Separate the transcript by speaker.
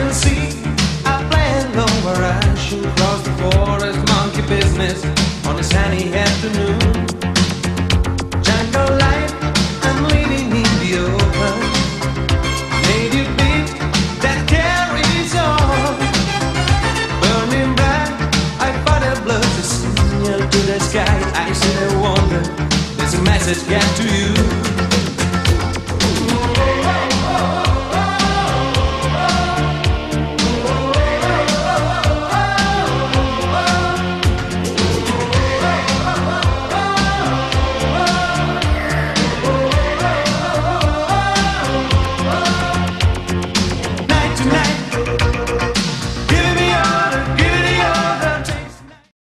Speaker 1: and see. I plan long where I should cross the forest, monkey business on a sunny afternoon. Jungle life, I'm living in the open. Native beat that carries on. Burning bright, I find a blood to signal to the sky. I said I wonder, there's a message get to you.